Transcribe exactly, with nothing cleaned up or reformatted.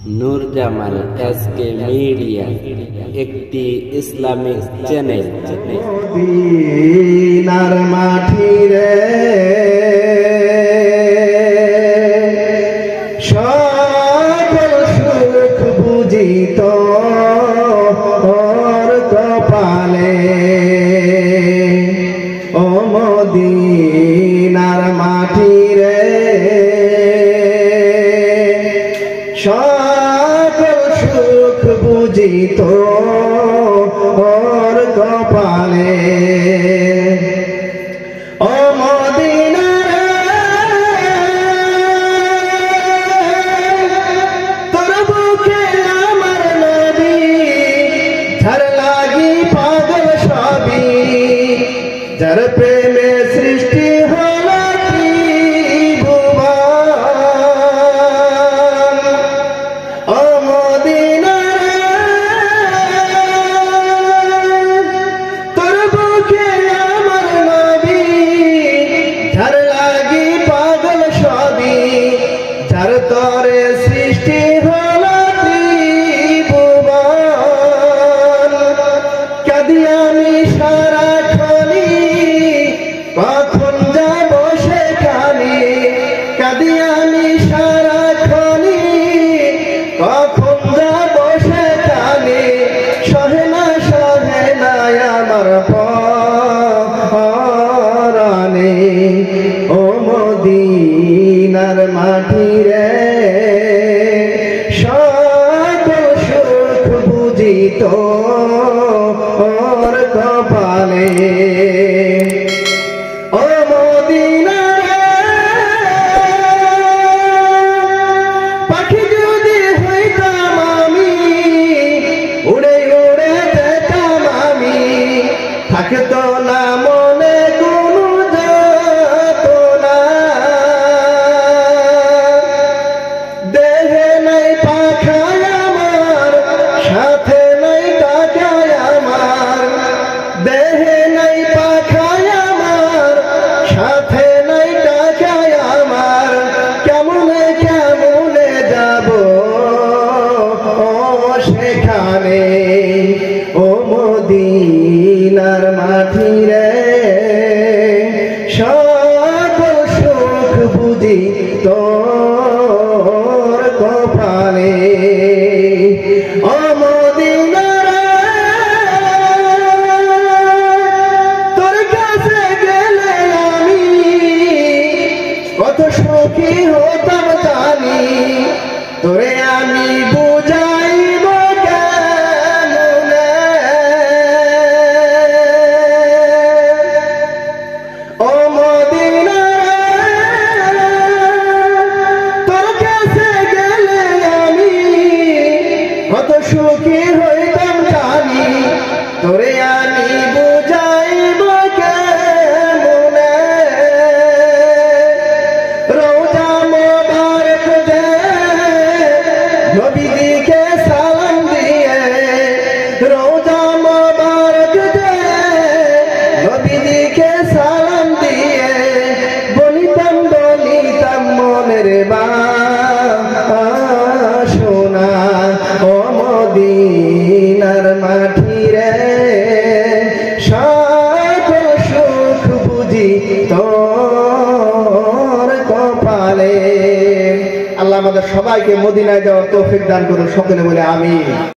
নূর Jamal SK media একটি Islamic channel. মদিনার মাটি রে সকল সুখ বুঝিত ওর কপালে, ও মদিনার মাটি রে সকল সুখ বুঝিত ওর কপালে, ও মদিনা তোর বুকে আমার নবী ঝার লাগি পাগল সবই, যার প্রেমে সৃষ্টি হল তরে সৃষ্টি হল ত্রিভুবন। কাঁদি আমি সারাক্ষণি কখন যাব সেখানে, কাঁদি আমি সারাক্ষণি কখন যাব সেখানে, সহে না সহে না আমার পরাণে, ও মদিনার মাটি রে সকল সুখ বুঝিত ওর কপালে, ও মদিনা পাখি যদি হইতাম আমি, উড়ে উড়ে যেতাম আমি, থাকতো না মনে কোনো যাতনা, দেহে নাই পাখায় আমার, সাথে নাই টাকায় আমার, দেহে নাই পাখায় আমার, সাথে নাই টাকায় আমার, কেমনে কেমনে যাব সেখানে, ও মদিনার মাটি রে সকল সুখ বুঝিত ওর কপালে, ও মদিনা তোর কাছে গেলে আমি কত সুখী হতাম জানি, তোরে আমি বুঝাইব কেমনে, ও মদিনা তোর কাছে গেলে আমি কত সুখী হইতাম জানি, তোরে আমি বুঝাইব কেমনে, রওজা মোবারক দে নবীকে সালাম দিয়ে, রওজা মোবারক দে নবীকে সালাম দিয়ে, বলিতাম বলিতাম মনের বাসনা, ও মদিনার মাটি রে সকল সুখ বুঝিত ওর কপালে। আল্লাহ আমাদের সবাইকে মদিনায় যাওয়ার তৌফিক দান করুন, সকলে বলে আমিন।